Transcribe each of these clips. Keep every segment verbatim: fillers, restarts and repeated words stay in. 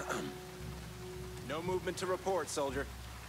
No movement to report, soldier.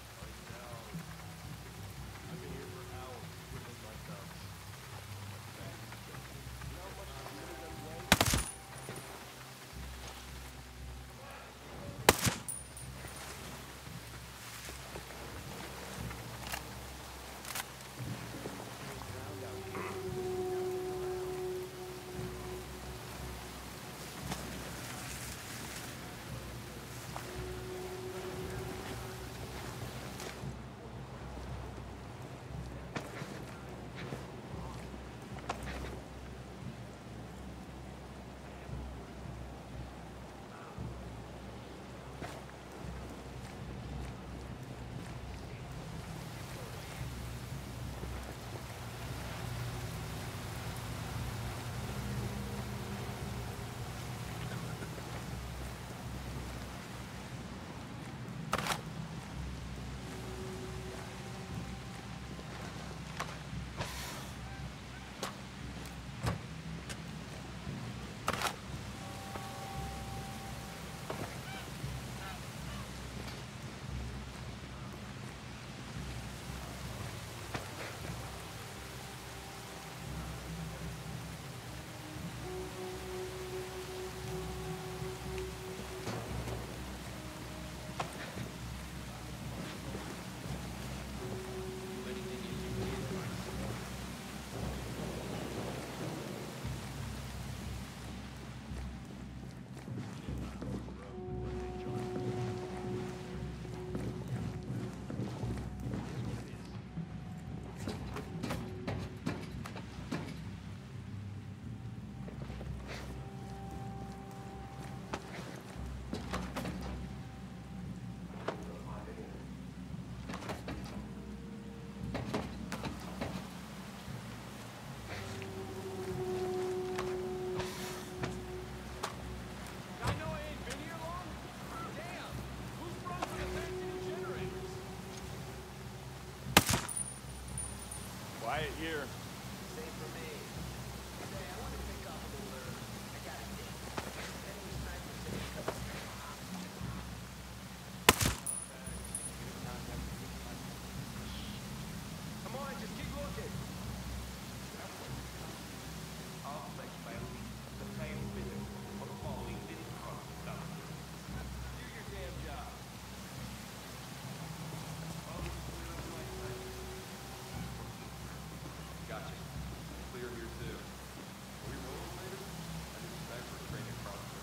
Quiet here. Same for me. Hey, I want to pick up a little. I got a date. Enemy sniper said come. Come on, just keep looking. All flex family, the same visit for the following didn't cross the stop. Do your damn job. Gotcha. Clear here too. Are we rolling later? I did sniper training across the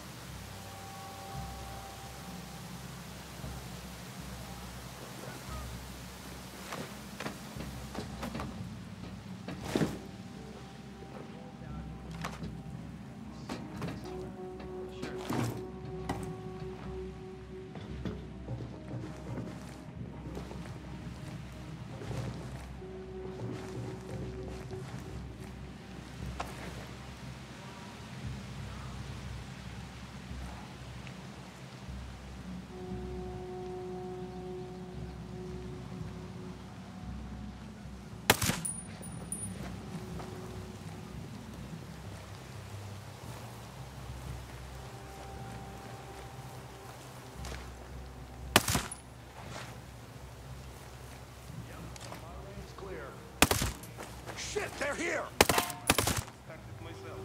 Shit, they're here! tactic myself.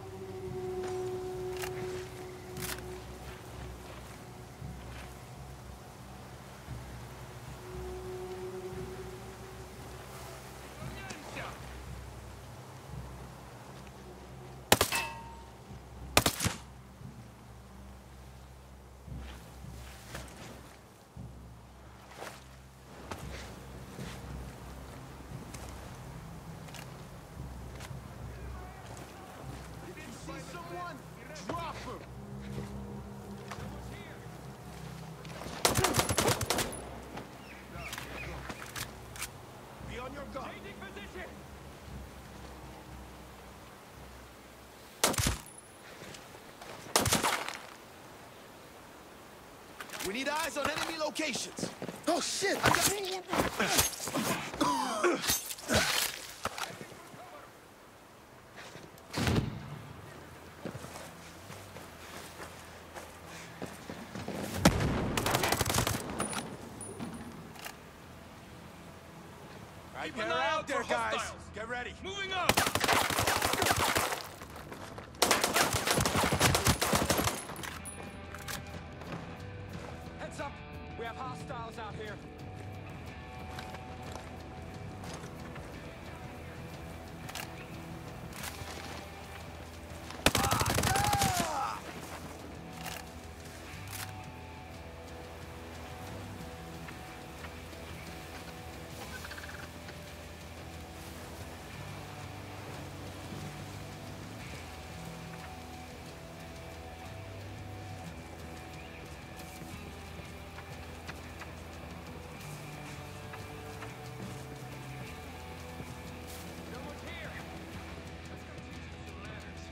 Someone drop him! Be on your guard. Changing position. We need eyes on enemy locations. Oh shit! I got... right, Keep get an eye out out there, for guys. hostiles. Get ready. Moving up! Heads up! We have hostiles out here. No one's here! Let's go teach them some manners.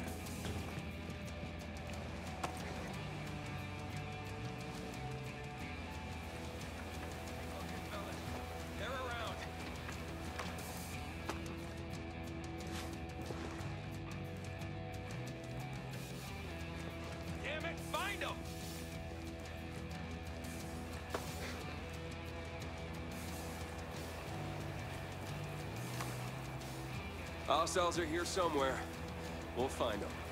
Okay, fellas. They're around. Damn it, find them! Hostiles are here somewhere. We'll find them.